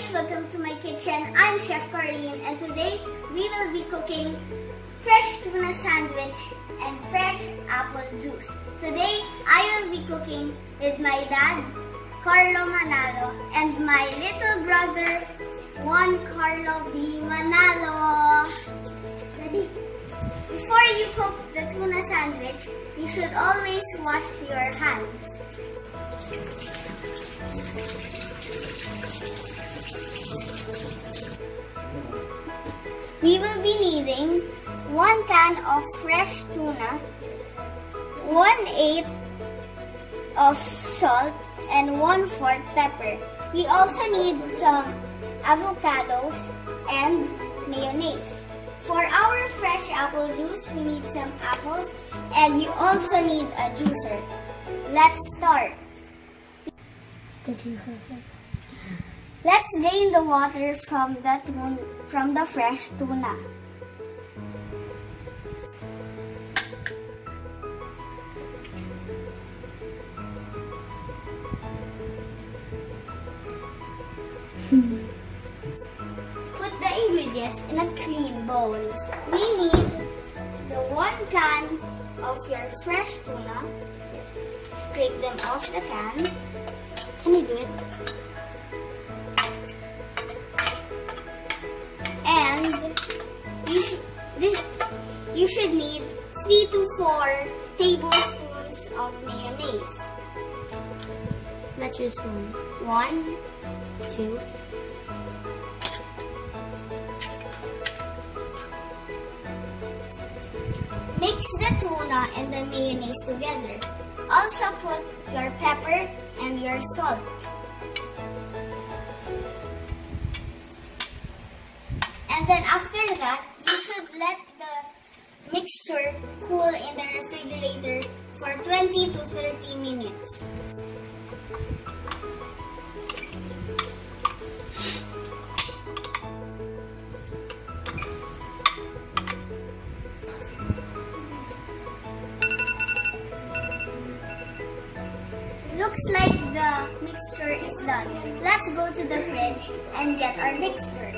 guys, welcome to my kitchen. I'm Chef Carleen and today we will be cooking fresh tuna sandwich and fresh apple juice. Today I will be cooking with my dad, Carlo Manalo, and my little brother, Juan Carlo B. Manalo. Ready? Before you cook the tuna sandwich, you should always wash your hands. We will be needing 1 can of fresh tuna, 1/8 of salt, and 1/4 pepper. We also need some avocados and mayonnaise. For our fresh apple juice, we need some apples and you also need a juicer. Let's start. Let's drain the water from the fresh tuna. Put the ingredients in a clean bowl. We need the 1 can of your fresh tuna. Scrape them off the can. Can you do it? And you should need 3 to 4 tablespoons of mayonnaise. Let's use 1, 2. Mix the tuna and the mayonnaise together. Also put your pepper and your salt. And then after that, you should let the mixture cool in the refrigerator for 20 to 30 minutes. Looks like the mixture is done. Let's go to the fridge and get our mixture.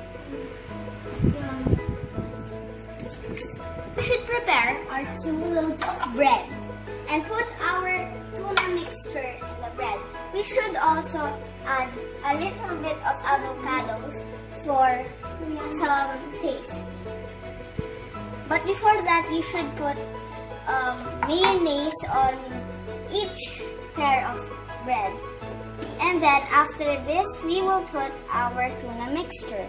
We should prepare our 2 loaves of bread and put our tuna mixture in the bread. We should also add a little bit of avocados for some taste. But before that, you should put mayonnaise on each pair of bread. And then after this, we will put our tuna mixture.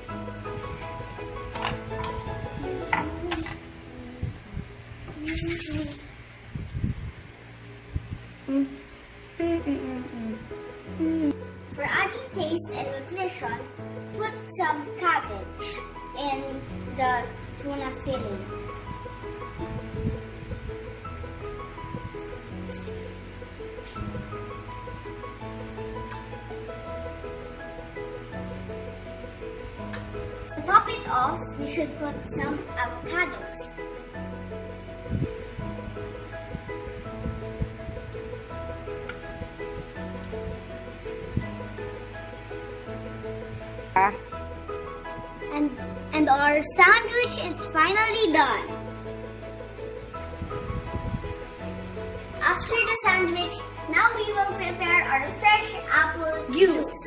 For adding taste and nutrition, put some cabbage in the tuna filling. To top it off, we should put some avocados. And our sandwich is finally done. After the sandwich, now we will prepare our fresh apple juice.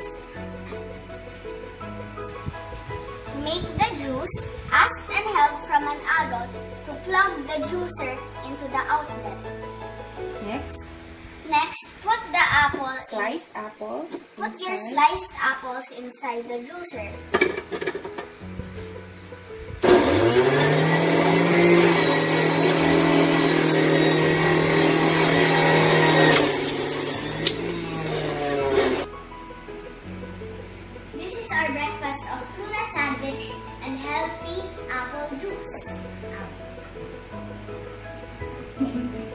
To make the juice, ask and help from an adult to plug the juicer into the outlet. Next, put the apples. Sliced apples. Put your sliced apples inside the juicer. This is our breakfast of tuna sandwich and healthy apple juice.